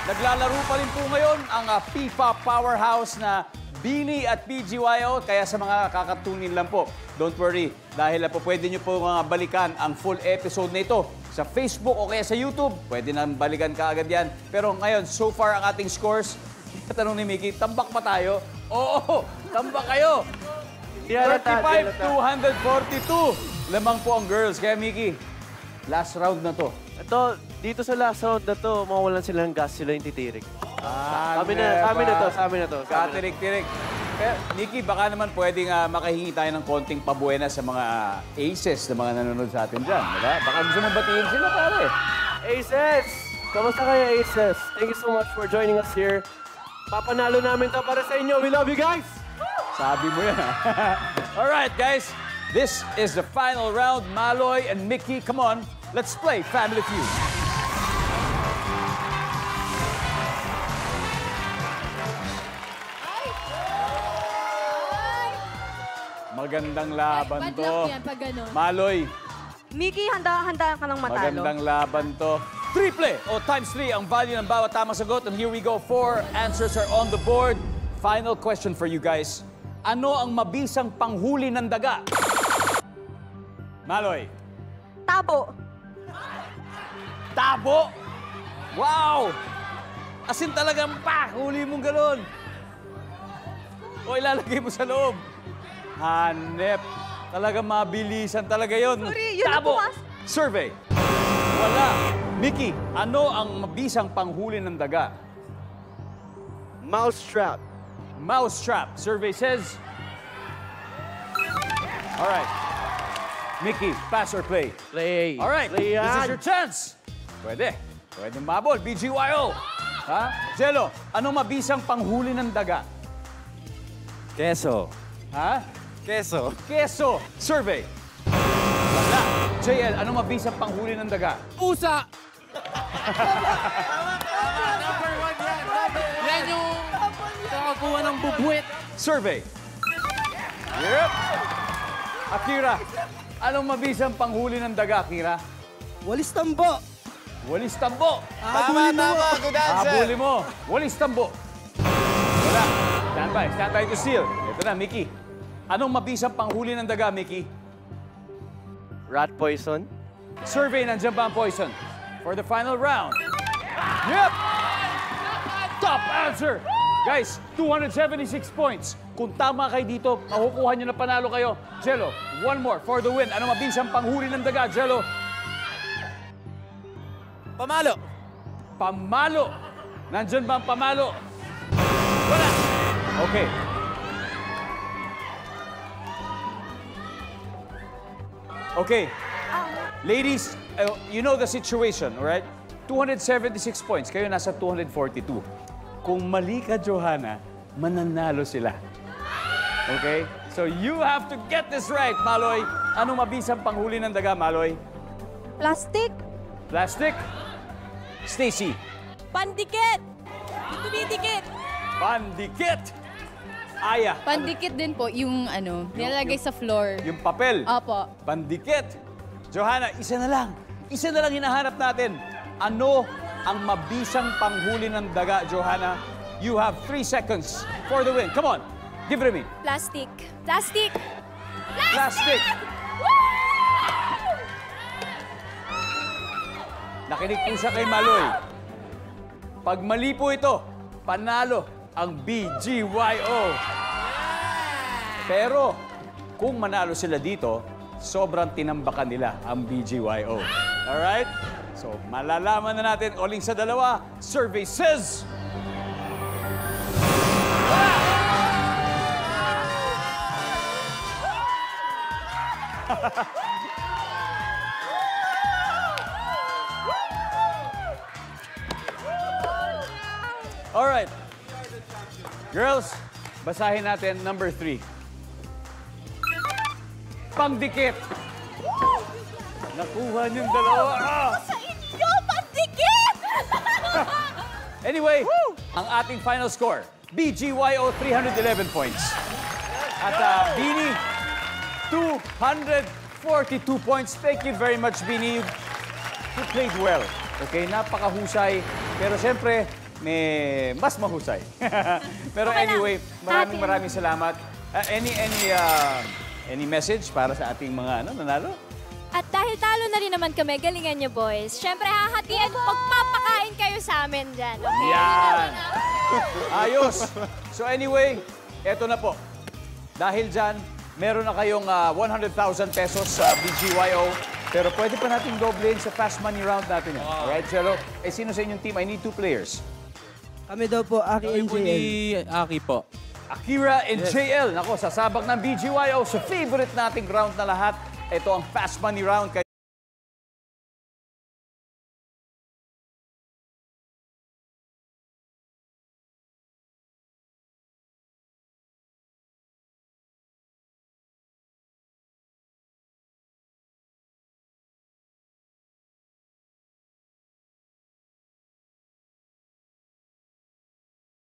Naglalaro pa rin po ngayon ang FIFA powerhouse na Beanie at BGYO. Kaya sa mga kakatunin lang po, don't worry. Dahil po pwede nyo po balikan ang full episode na ito sa Facebook o kaya sa YouTube. Pwede na balikan ka agad yan. Pero ngayon, so far ang ating scores, tanong ni Mickey, tambak pa tayo? Oo, tambak kayo. 35-242. Lamang po ang girls. Kaya Mickey, last round na to. Ito, dito sa last round na to, mawawalan sila ng gas, sila yung titirik. Kami na to. Katirik-tirik. Pero, Nikki, baka naman pwedeng makahingi tayo ng konting pabuena sa mga aces na mga nanonood sa atin dyan. Diba? Baka gusto mong batiin sila, pare. Aces! Kamusta kayo, Aces? Thank you so much for joining us here. Papanalo namin to para sa inyo. We love you guys! Sabi mo yan, Alright, guys. This is the final round. Maloy and Mickey, come on. Let's play Family Feud. Magandang laban to. Maloy. Mickey, handa ka ng matalo. Magandang laban to. Triple o times 3 ang value ng bawat tamang sagot. And here we go. 4 answers are on the board. Final question for you guys. Ano ang mabisang panghuli ng daga? Maloy. Tabo. Tabo? Wow! Asin talagang huli mong galon. O ilalagay mo sa loob. Hanep. Talagang mabilisan talaga yon. Sorry, yun Tabo. na Survey. Wala. Mickey, ano ang mabisang panghuli ng daga? Mousetrap. Mousetrap. Survey says... All right. Mickey, pass or play? Play. All right. Play This is yan. your chance. Pwede. Pwede mabol. BGYO. Ha? Jello, ano mabisang panghuli ng daga? Keso. Ha? Keso. Keso. Survey. Wala. JL, ano mabisang panghuli ng daga? Pusa! Number 1 yan. Yan yung kakakuha ng bubuwit. Survey. Yep. Akira, anong mabisang panghuli ng daga, Akira? Walis tambo. Walis tambo. Tama. Good answer. Habuli mo. Walis tambo. Wala. Stand by. Stand by to steal. Ito na, Mickey. Anong mabisang panghuli ng daga, Mickey? Rat poison. Survey, nandiyan ba ang poison? For the final round. Yep! Top answer! Guys, 276 points. Kung tama kayo dito, makukuha nyo na panalo kayo. Jello, one more for the win. Ano mabisang panghuli ng daga, Jello? Pamalo. Pamalo. Nandyan ba ang pamalo? Wala. Okay. Okay. Ladies, you know the situation, all right? 276 points. Kayo nasa 242. Kung mali ka, Johanna, mananalo sila. Okay? So you have to get this right, Maloy. Anong mabisang panghuli ng daga, Maloy? Plastic. Plastic. Stacy. Pandikit. Dumidikit. Pandikit. Aya. Pandikit din po, yung ano, nilalagay sa floor. Yung papel. Opo. Pandikit. Johanna, isa na lang. Isa na lang hinahanap natin. Ano ang mabisang panghuli ng daga, Johanna? You have 3 seconds for the win. Come on. Give it to me. Plastic. Plastic. Plastic. Nakinig po siya kay Maloy. Pag mali po ito, panalo ang BGYO. Pero kung manalo sila dito, sobrang tinambakan nila ang BGYO. Alright? So, malalaman na natin uling sa dalawa. Survey says... Alright. Girls, basahin natin number 3. Pangdikit. Nakuha niyong dalawa. Sa inyo, pandikit! Anyway, ang ating final score, BGYO 311 points. At Beanie, 242 points. Thank you very much, Beanie. You played well. Okay, napakahusay. Pero siyempre, may mas mahusay. Pero Okay lang. anyway, maraming salamat. Any message para sa ating mga nanalo? At dahil talo na rin naman kami, galingan niyo, boys. Siyempre, hahatian, pagpapakain kayo sa amin dyan. Okay? Yan! Ayos! So anyway, eto na po. Dahil dyan, meron na kayong 100,000 pesos sa BGYO. Pero pwede pa natin doblein sa fast money round natin yan. Alright, Chelo? Sino sa inyong team? I need 2 players. Kami daw po, Aki Kami and po ni JL. Aki po. Akira and JL. Nako, sasabak ng BGYO sa favorite nating round na lahat. Ito ang fast money round.